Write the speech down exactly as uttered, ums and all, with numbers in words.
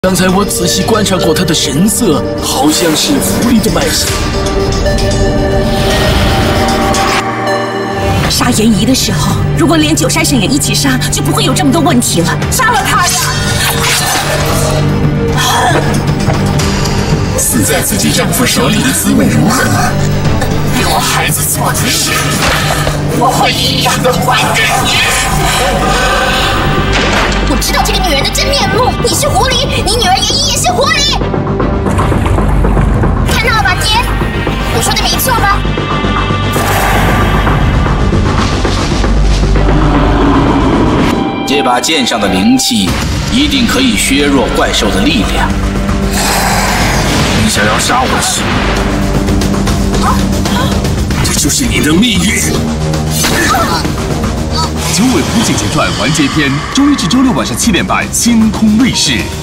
刚才我仔细观察过他的神色，好像是狐狸的脉象。 杀严仪的时候，如果连九山神也一起杀，就不会有这么多问题了。杀了他呀！ 死在自己丈夫手里的滋味如何？给我孩子做的事，我会一样的还给你。 我知道这个女人的真面目，你是狐狸，你女儿严仪也是狐狸。看到了吧，爹，我说的没错吧？ 这把剑上的灵气一定可以削弱怪兽的力量。 你想要杀我时，这就是你的命运。 九尾狐姐姐传完结篇，周一至周六晚上七点半，星空卫视。